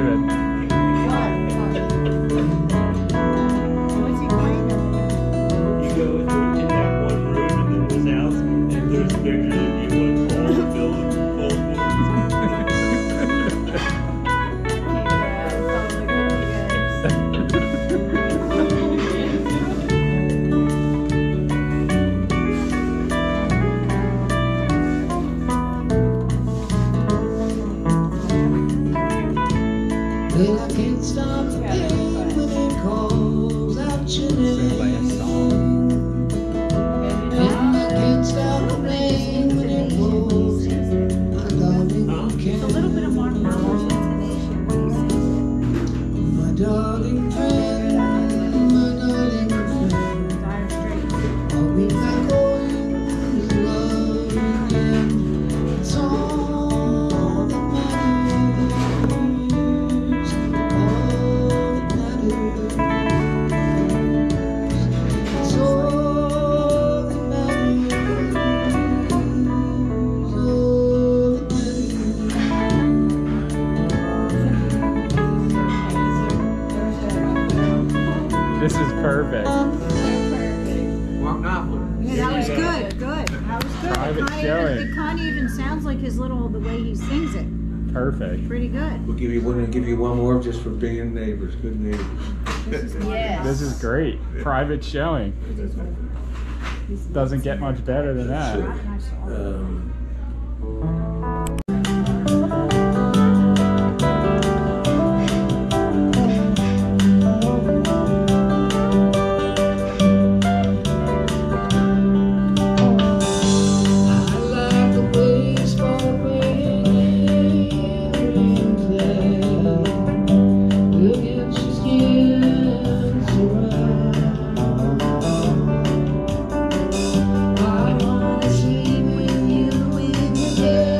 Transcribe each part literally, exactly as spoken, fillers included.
perfect. What's he playing? You go in that one room in this house, and there's pictures of you with all the buildings, all Well, I can't stop the pain when it calls out your name. And I can't stop the rain when it pours. My darling, you It's a little bit of more power intonation when he sings my darling friend, my darling friend. it. Dire Straits. Are we not going to love again? It's all that matters. All that matters. It's all that matters. All that This is perfect. Well, not Yeah, that was good, good. That was good. Private It kinda showing. even- It kind of even sounds like his little, the way he sings it. Perfect. Pretty good. We'll give you one and give you one more just for being neighbors, good neighbors. Yes. This is great. Private showing. Doesn't get much better than that. Um, I like the way you start rain clear. Look at your skin surround. I wanna sleep with you in the bed.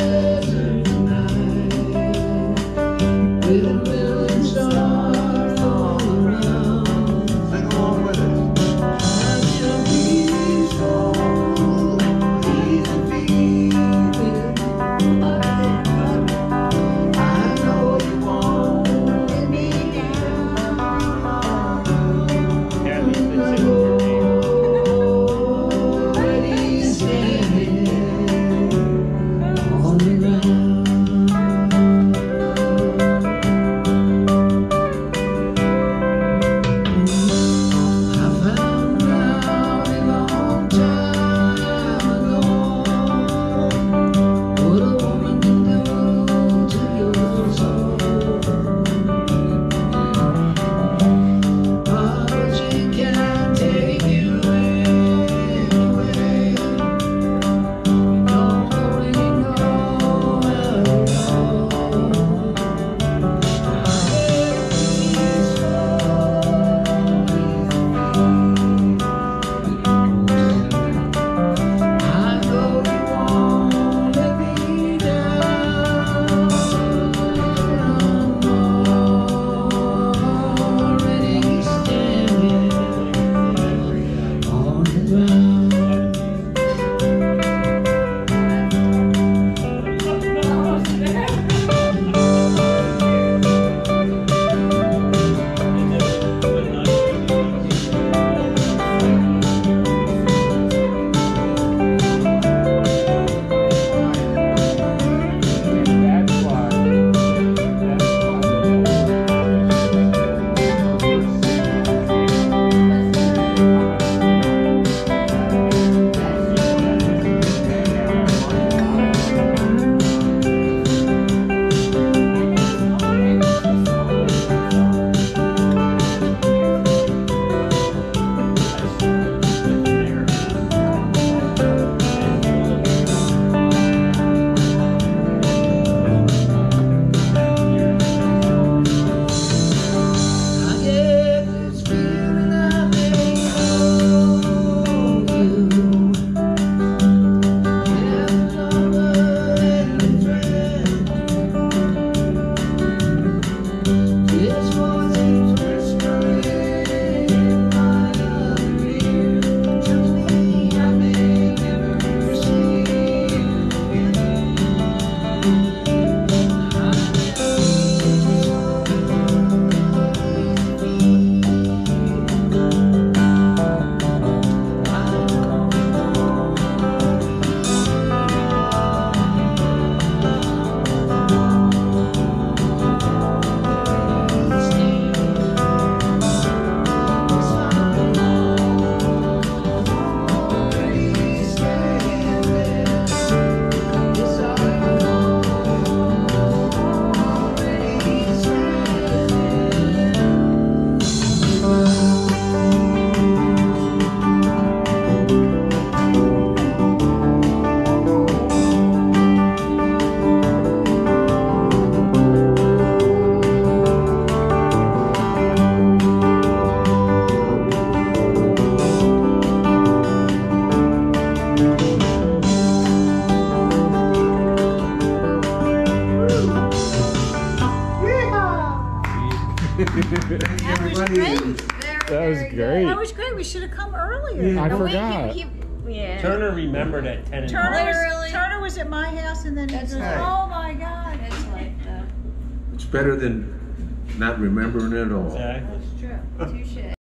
Everybody is. That was great. That was great. We should have come earlier. Yeah. I And we- forgot. he- he- Yeah. Turner remembered at ten and Turner nine. was, Literally. Turner was at my house, and then he That's goes, right. "Oh my God!" It's like that. It's better than not remembering at all. Exactly. That's true. Touche.